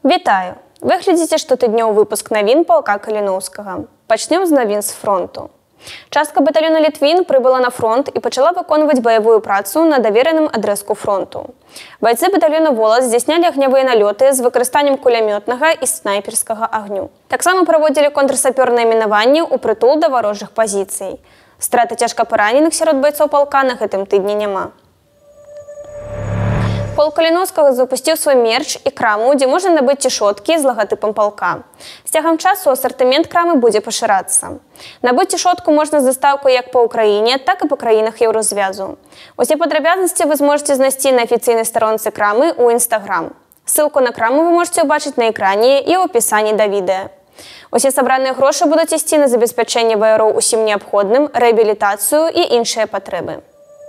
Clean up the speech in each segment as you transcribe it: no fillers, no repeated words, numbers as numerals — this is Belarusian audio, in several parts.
Вітаю! Ви глядзіце штотыднёвы выпуск навін палка Каліноўскага. Пачнём з навін з фронту. Частка батальёна Літвін прыбыла на фронт і пачала выконваць баявую працу на давераным адрэзку фронту. Байцы батальёна Волат здзяйснялі агнявыя налёты з выкарыстаннем кулямётнага і снайперскага агню. Таксама праводзілі контрсапёрныя мінаванні ў прытул да варожых пазіцый. Страты цяжка параненых сярод байцоў палка на гэтым тыдні няма. Полк Каліноўскага запусціў свой мерч і краму, дзе можна набыць цішоткі з лагатыпам палка. З цягам часу асартымент крамы будзе пашырацца. Набыць цішотку можна з дастаўкай як па ўкраіне, так і па краінах Еўразвязу. Усе падрабязнасці вы зможаце знайсці на афіцыйнай старонцы крамы ў Інстаграм. Ссылку на краму вы можаце ўбачыць на экране і ў апісанні да відэа. Усе сабраныя грошы будуць ісці на забеспячэнне ваяроў усім неабходным, рэабілітацыю і іншыя патрэбы.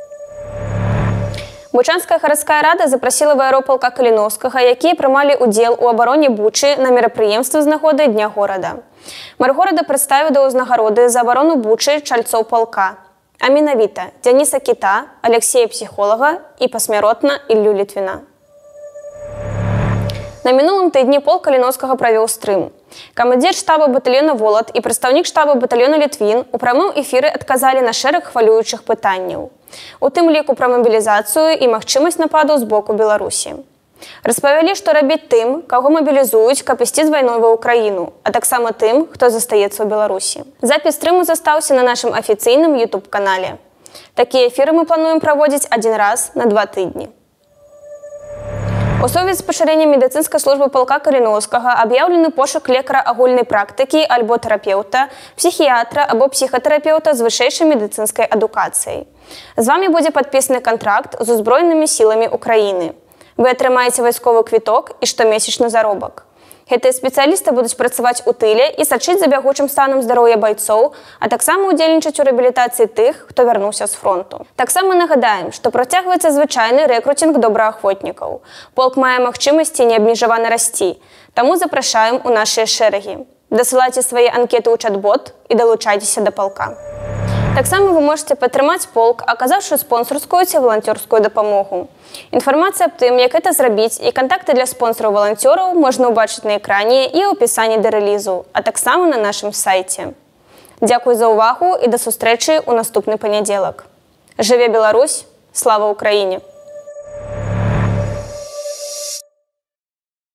Бучанская гарадская рада запрасіла ваяроў палка Каліноўскага, якія прымалі ўдзел у абароне Бучы на мерапрыемстве з нагоды Дня горада. Мэр горада прадставіў да ўзнагароды за абарону Бучы чальцоў палка, а менавіта Дзяніса Кіта, Алексея Псіхолага і пасмяротна Іллю Літвіна. На мінулым тыдні полк Каліноўскага правёў стрым. Камандзір штаба батальёна Волат і прадстаўнік штаба батальёна Літвін у прамым эфіры адказалі на шэраг хвалюючых пытанняў. У тым ліку пра мабілізацыю і магчымасць нападу з боку Беларусі. Распавялі, што рабіць тым, каго мабілізуюць, каб ісці з вайной ва ўкраіну, а таксама тым, хто застаецца ў Беларусі. Запіс стрыму застаўся на нашым афіцыйным YouTube-канале. Такія эфіры мы плануем праводзіць адзін раз на 2 тыдні. У сувязі з пашырэннем медыцынскай службы палка Каліноўскага аб'яўлены пошук лекара агульнай практыкі альбо тэрапеўта, псіхіятра або псіхатэрапеўта з вышэйшай медыцынскай адукацыяй. З вамі будзе падпісаны кантракт з узброенымі сіламі Украіны. Вы атрымаеце вайсковы квіток і штомесячны заробак. Гэтыя спецыялісты будуць працаваць у тыле і сачыць за бягучым станам здароўя байцоў, а таксама ўдзельнічаць у рэабілітацыі тых, хто вярнуўся з фронту. Таксама нагадаем, што працягваецца звычайны рэкруцінг добраахвотнікаў. Полк мае магчымасці неабмежавана расці, таму запрашаем у нашыя шэрагі. Дасылайце свае анкеты ў чат-бот і далучайцеся да палка. Таксама вы можете падтрымаць полк, аказаўшы спонсарскую ці валанцёрскую дапамогу. Інфармацыя аб тым, як гэта зрабіць, і кантакты для спонсараў-валанцёраў можна ўбачыць на экране і ў апісанні да рэлізу, а таксама на нашым сайце. Дзякуй за ўвагу і да сустрэчы ў наступны панядзелак. Жыве Беларусь! Слава Украіне!